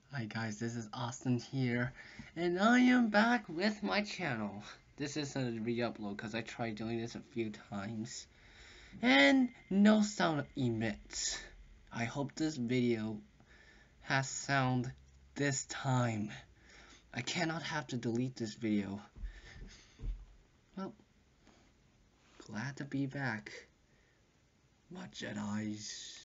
Hi guys, this is Austin here, and I am back with my channel. This is a re-upload because I tried doing this a few times, and no sound emits. I hope this video has sound this time. I cannot have to delete this video. Well, glad to be back. My Jedis.